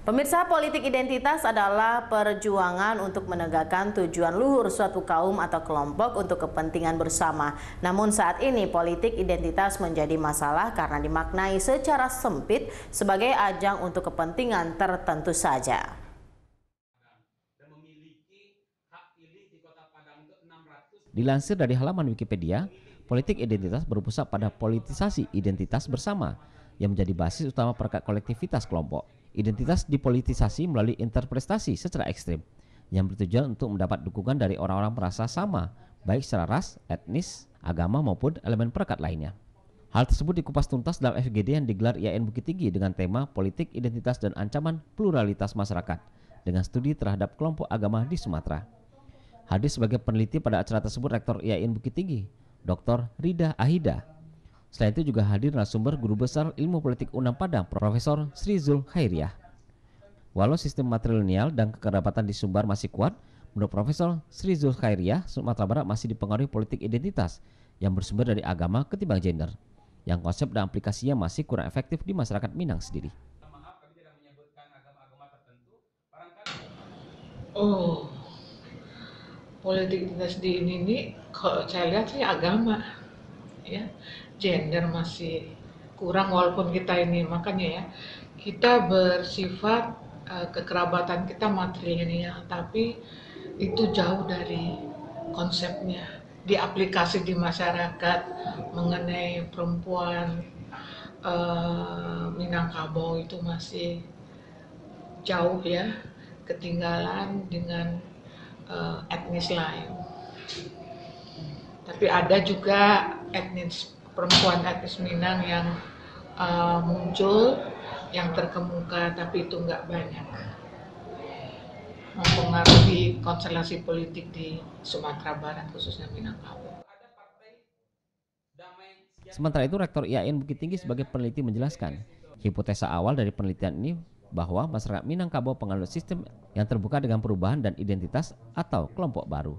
Pemirsa, politik identitas adalah perjuangan untuk menegakkan tujuan luhur suatu kaum atau kelompok untuk kepentingan bersama. Namun saat ini politik identitas menjadi masalah karena dimaknai secara sempit sebagai ajang untuk kepentingan tertentu saja. Dilansir dari halaman Wikipedia, politik identitas berpusat pada politisasi identitas bersama yang menjadi basis utama perekat kolektivitas kelompok. Identitas dipolitisasi melalui interpretasi secara ekstrim yang bertujuan untuk mendapat dukungan dari orang-orang merasa sama, baik secara ras, etnis, agama maupun elemen perekat lainnya. Hal tersebut dikupas tuntas dalam FGD yang digelar IAIN Bukit Tinggi dengan tema Politik Identitas dan Ancaman Pluralitas Masyarakat dengan studi terhadap kelompok agama di Sumatera. Hadir sebagai peneliti pada acara tersebut Rektor IAIN Bukit Tinggi, Dr. Rida Ahida. Selain itu juga hadir narasumber Guru Besar Ilmu Politik UNAM Padang, Profesor Sri Zul Khairiah. Walau sistem matrilineal dan kekerabatan di Sumbar masih kuat, menurut Profesor Sri Zul Khairiah, Sumatera Barat masih dipengaruhi politik identitas yang bersumber dari agama ketimbang gender, yang konsep dan aplikasinya masih kurang efektif di masyarakat Minang sendiri. Politik identitas di ini kalau saya lihat sih agama, ya, gender masih kurang walaupun kita ini makanya ya kita bersifat kekerabatan kita matrilineal, tapi itu jauh dari konsepnya di aplikasi di masyarakat mengenai perempuan Minangkabau itu masih jauh ya ketinggalan dengan etnis lain. Tapi ada juga etnis perempuan etnis Minang yang muncul, yang terkemuka, tapi itu nggak banyak mempengaruhi konstelasi politik di Sumatera Barat, khususnya Minangkabau. Sementara itu, Rektor IAIN Bukit Tinggi sebagai peneliti menjelaskan, hipotesa awal dari penelitian ini bahwa masyarakat Minangkabau penganut sistem yang terbuka dengan perubahan dan identitas atau kelompok baru.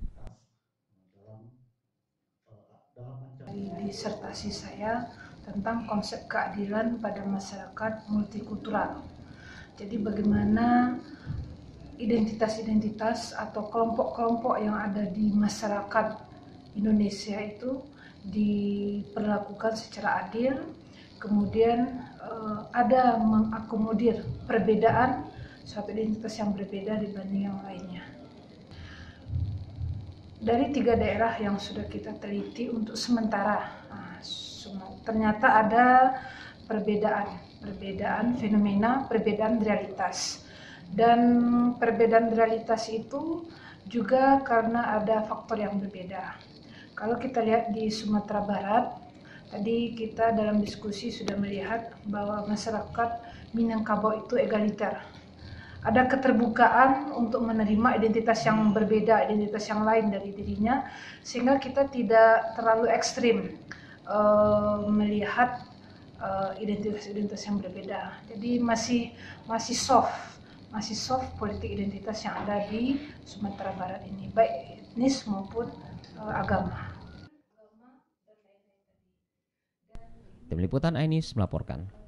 Disertasi saya tentang konsep keadilan pada masyarakat multikultural. Jadi bagaimana identitas-identitas atau kelompok-kelompok yang ada di masyarakat Indonesia itu diperlakukan secara adil, kemudian ada mengakomodir perbedaan suatu identitas yang berbeda dibanding yang lainnya. Dari 3 daerah yang sudah kita teliti untuk sementara, ternyata ada perbedaan fenomena, perbedaan realitas. Dan perbedaan realitas itu juga karena ada faktor yang berbeda. Kalau kita lihat di Sumatera Barat, tadi kita dalam diskusi sudah melihat bahwa masyarakat Minangkabau itu egaliter. Ada keterbukaan untuk menerima identitas yang berbeda, identitas yang lain dari dirinya, sehingga kita tidak terlalu ekstrim melihat identitas-identitas yang berbeda. Jadi masih soft politik identitas yang ada di Sumatera Barat ini, baik etnis maupun agama. Tim Liputan iNews melaporkan.